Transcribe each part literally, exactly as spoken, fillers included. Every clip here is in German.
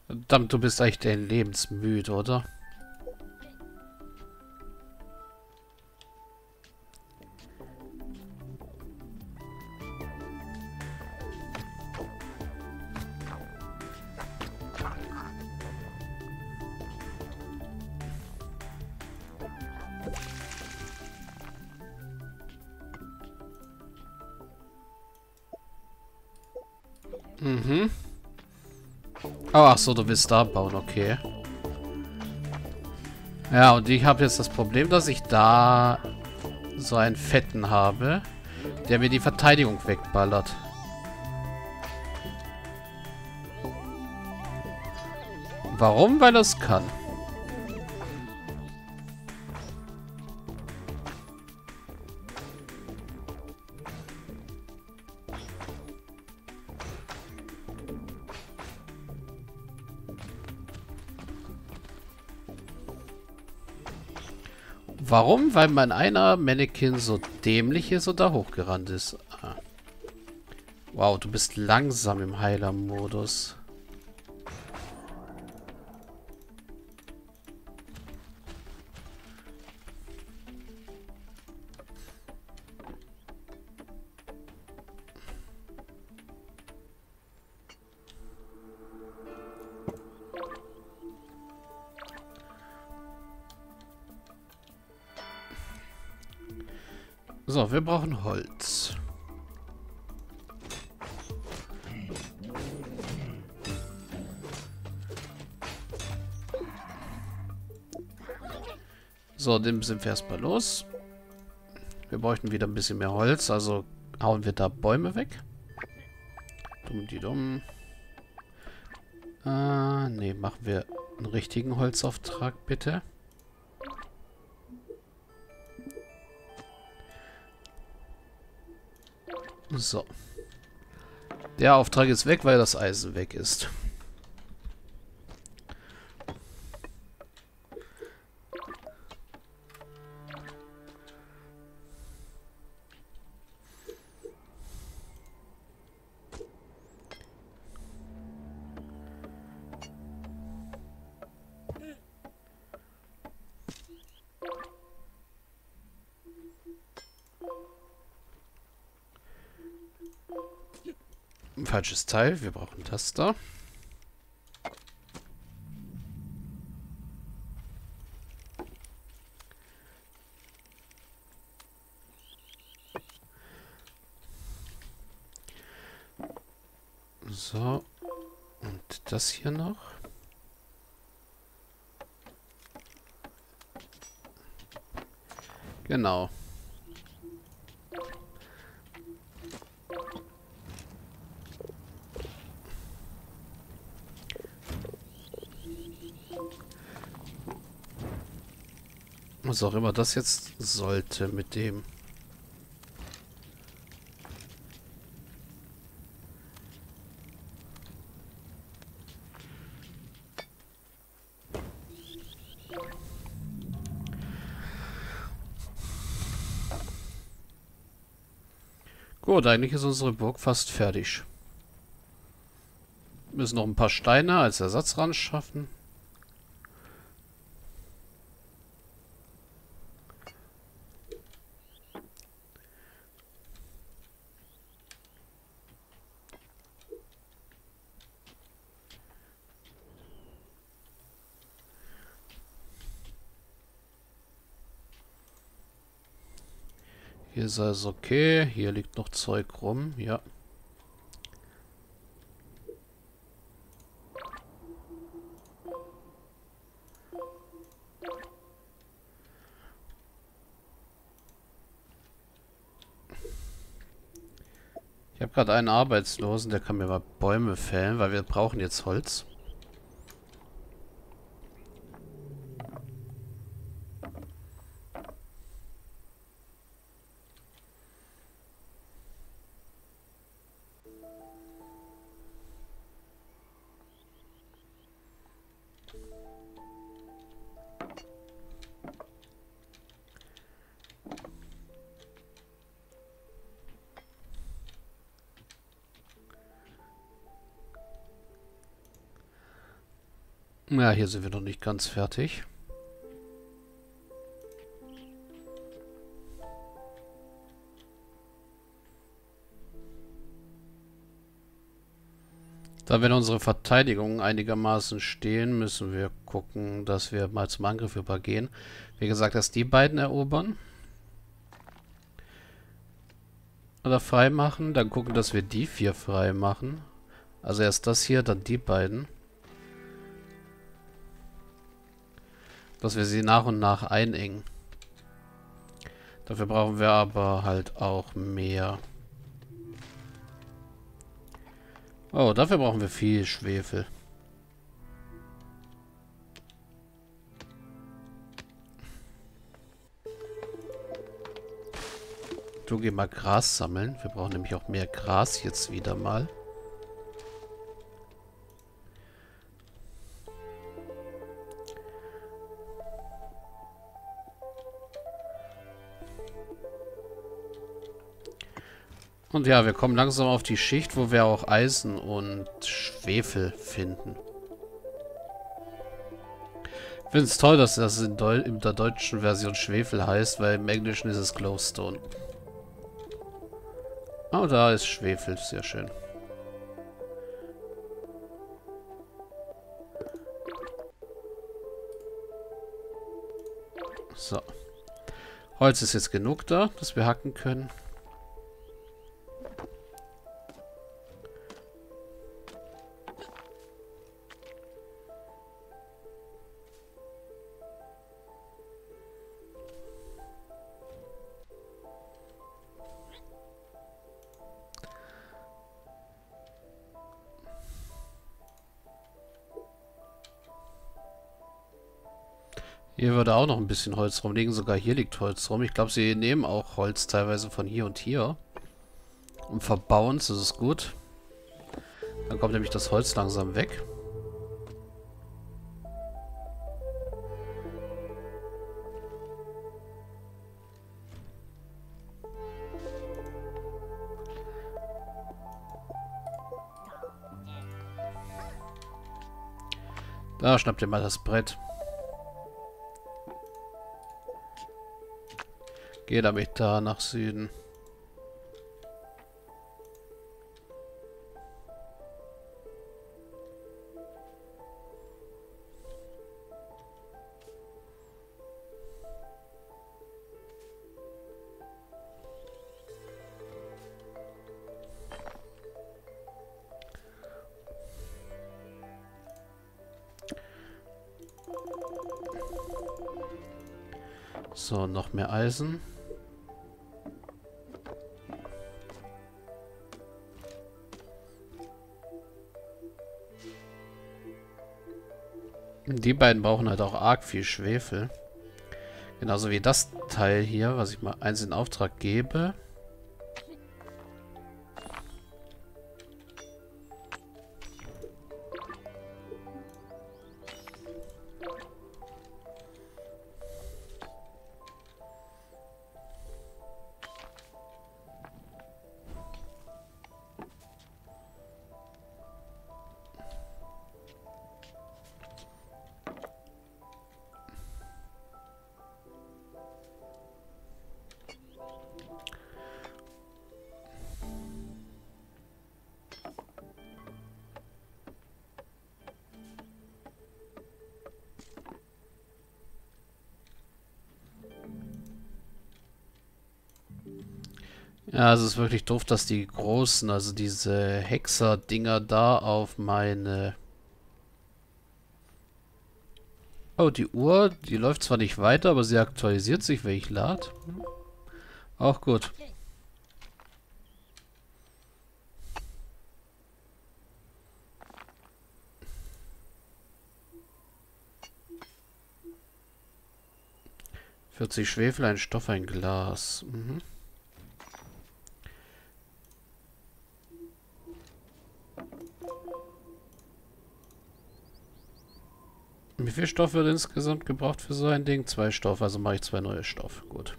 Verdammt, du bist echt ein lebensmüde, oder? Mhm. Oh, ach so, du willst da bauen, okay. Ja, und ich habe jetzt das Problem, dass ich da so einen Fetten habe, der mir die Verteidigung wegballert. Warum? Weil er es kann. Warum? Weil mein einer Mannequin so dämlich ist und da hochgerannt ist. Ah. Wow, du bist langsam im Heiler-Modus. So, wir brauchen Holz. So, dann sind wir erstmal los. Wir bräuchten wieder ein bisschen mehr Holz, also hauen wir da Bäume weg. Dumm die dumm. Äh, nee, machen wir einen richtigen Holzauftrag, bitte. So. Der Auftrag ist weg, weil das Eisen weg ist. Ein falsches Teil, wir brauchen das da. So. Und das hier noch. Genau. Was auch immer das jetzt sollte mit dem. Gut, eigentlich ist unsere Burg fast fertig. Wir müssen noch ein paar Steine als Ersatz ran schaffen. Hier ist alles okay. Hier liegt noch Zeug rum. Ja. Ich habe gerade einen Arbeitslosen, der kann mir mal Bäume fällen, weil wir brauchen jetzt Holz. Ja, hier sind wir noch nicht ganz fertig. Da wenn unsere Verteidigungen einigermaßen stehen, müssen wir gucken, dass wir mal zum Angriff übergehen. Wie gesagt, dass die beiden erobern. Oder frei machen. Dann gucken, dass wir die vier frei machen. Also erst das hier, dann die beiden. Dass wir sie nach und nach einengen. Dafür brauchen wir aber halt auch mehr. Oh, dafür brauchen wir viel Schwefel. Du geh mal Gras sammeln. Wir brauchen nämlich auch mehr Gras jetzt wieder mal. Und ja, wir kommen langsam auf die Schicht, wo wir auch Eisen und Schwefel finden. Ich finde es toll, dass das in, Deu in der deutschen Version Schwefel heißt, weil im Englischen ist es Glowstone. Oh, da ist Schwefel, sehr schön. So. Holz ist jetzt genug da, dass wir hacken können. Hier würde auch noch ein bisschen Holz rumliegen. Sogar hier liegt Holz rum. Ich glaube, sie nehmen auch Holz teilweise von hier und hier. Und verbauen es, das ist gut. Dann kommt nämlich das Holz langsam weg. Da schnappt ihr mal das Brett. Geh damit da nach Süden. So, noch mehr Eisen. Die beiden brauchen halt auch arg viel Schwefel. Genauso wie das Teil hier, was ich mal eins in Auftrag gebe. Ja, es ist wirklich doof, dass die großen, also diese Hexer-Dinger da auf meine... Oh, die Uhr, die läuft zwar nicht weiter, aber sie aktualisiert sich, wenn ich lade. Auch gut. vierzig Schwefel, ein Stoff, ein Glas. Mhm. Wie viel Stoff wird insgesamt gebraucht für so ein Ding? Zwei Stoff, also mache ich zwei neue Stoff. Gut.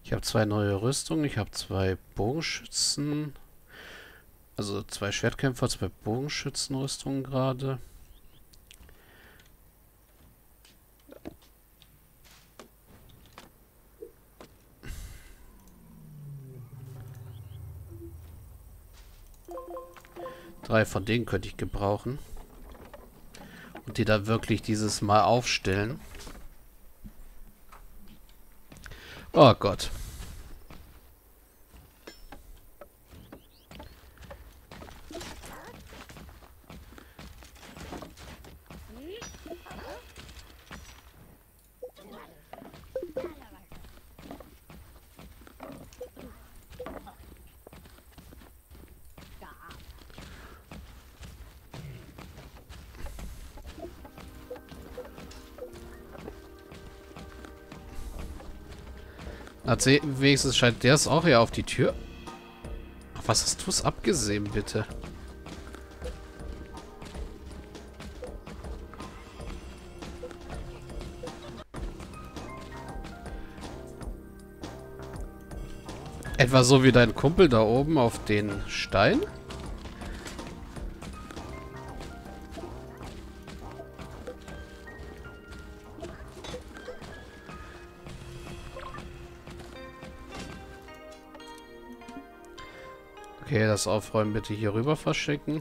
Ich habe zwei neue Rüstungen. Ich habe zwei Bogenschützen. Also zwei Schwertkämpfer, zwei Bogenschützenrüstungen gerade. Drei von denen könnte ich gebrauchen. Und die da wirklich dieses Mal aufstellen. Oh Gott. Erzähl, wenigstens scheint der es auch ja auf die Tür. Ach, was hast du es abgesehen, bitte? Etwa so wie dein Kumpel da oben auf den Stein? Okay, das Aufräumen bitte hier rüber verschicken.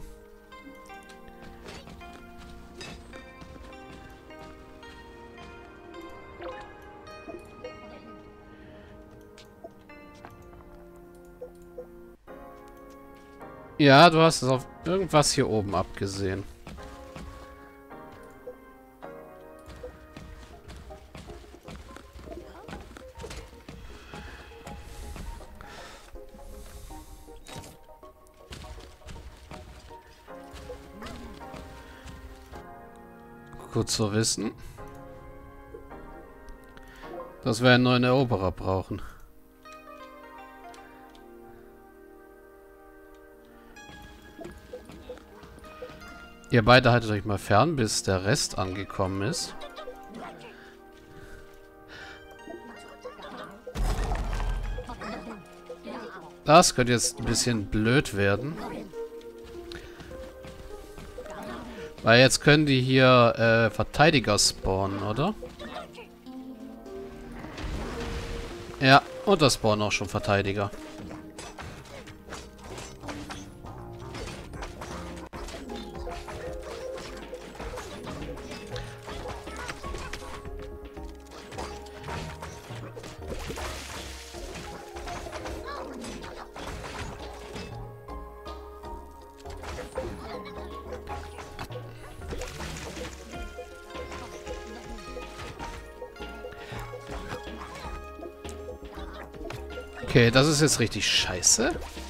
Ja, du hast es auf irgendwas hier oben abgesehen. Gut zu wissen, dass wir einen neuen Eroberer brauchen. Ihr beide haltet euch mal fern, bis der Rest angekommen ist. Das könnte jetzt ein bisschen blöd werden. Weil jetzt können die hier äh, Verteidiger spawnen, oder? Ja, und da spawnen auch schon Verteidiger. Okay, das ist jetzt richtig scheiße.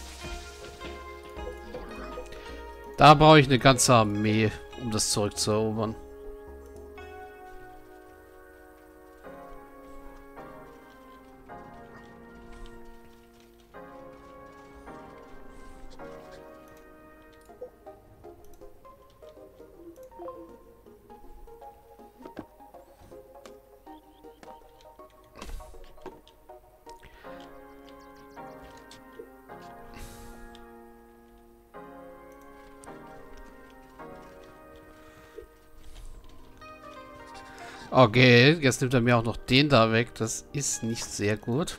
Da brauche ich eine ganze Armee, um das zurückzuerobern. Okay, jetzt nimmt er mir auch noch den da weg. Das ist nicht sehr gut.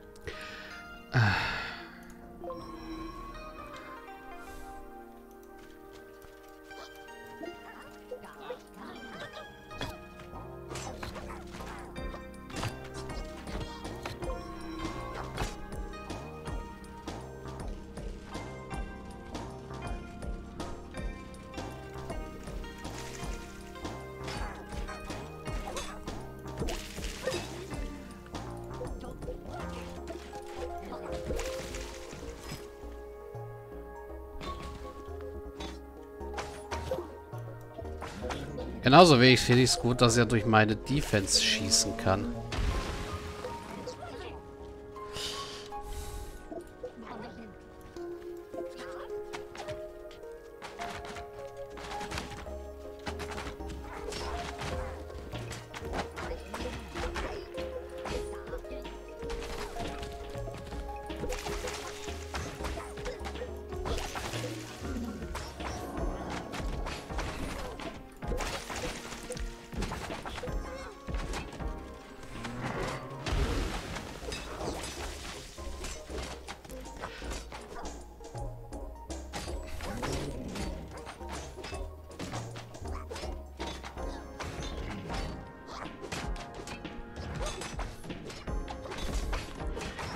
Genauso wenig finde ich es gut, dass er durch meine Defense schießen kann.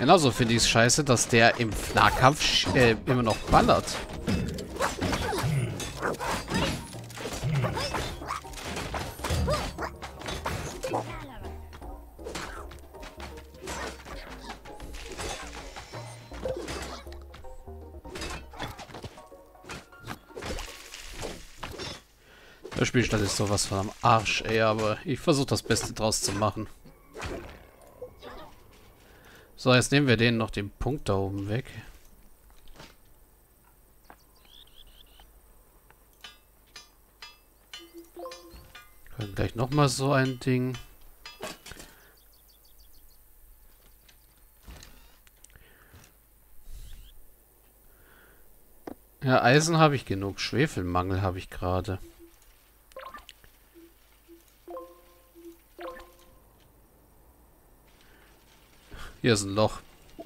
Genauso finde ich es scheiße, dass der im Nahkampf äh, immer noch ballert. Der Spielstand ist sowas von am Arsch, ey, aber ich versuche das Beste draus zu machen. So, jetzt nehmen wir denen noch den Punkt da oben weg. Können gleich nochmal so ein Ding. Ja, Eisen habe ich genug. Schwefelmangel habe ich gerade. Hier ist ein Loch.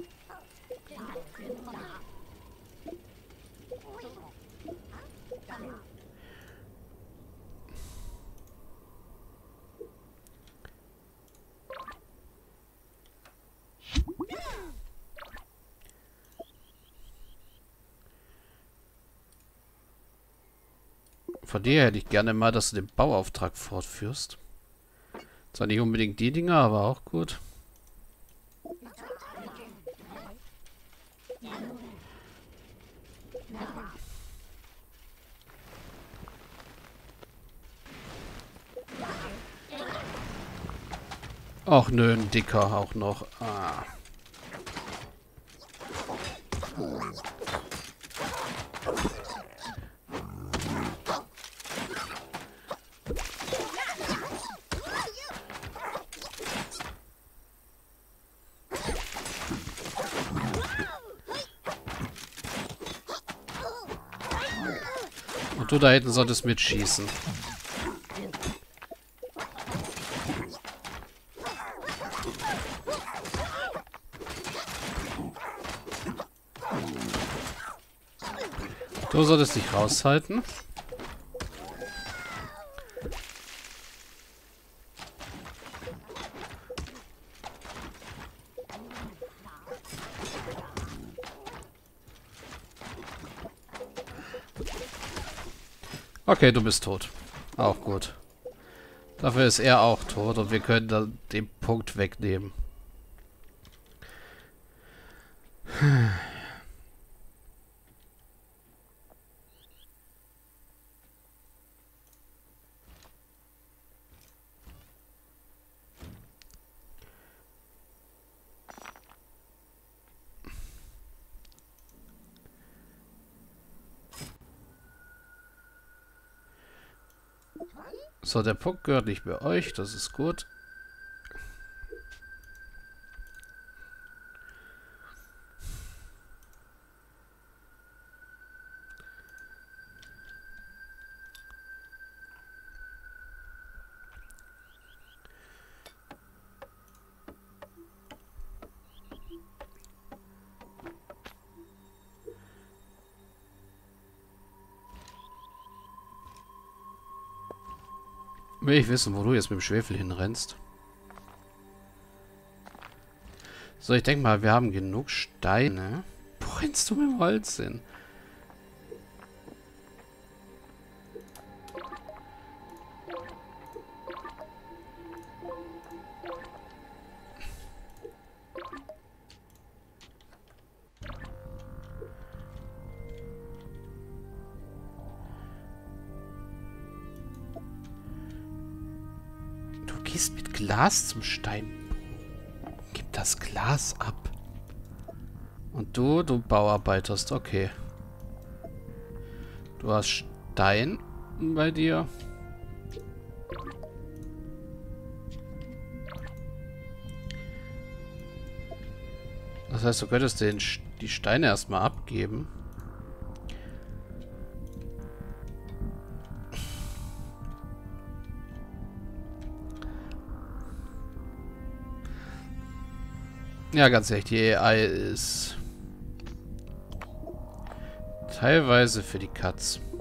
Von dir hätte ich gerne mal, dass du den Bauauftrag fortführst. Zwar nicht unbedingt die Dinger, aber auch gut. Ach nö, ein dicker auch noch. Ah. Und du da hinten solltest mitschießen. Du solltest dich raushalten. Okay, du bist tot. Auch gut. Dafür ist er auch tot und wir können dann den Punkt wegnehmen. So, der Punkt gehört nicht mehr euch, das ist gut. Will ich wissen, wo du jetzt mit dem Schwefel hinrennst. So, ich denke mal, wir haben genug Steine. Wo rennst du mit dem Holz hin? Gehst mit Glas zum Stein. Gib das Glas ab. Und du, du bauarbeiterst, okay. Du hast Stein bei dir. Das heißt, du könntest den, die Steine erstmal abgeben. Ja, ganz ehrlich, die A I ist teilweise für die Katz.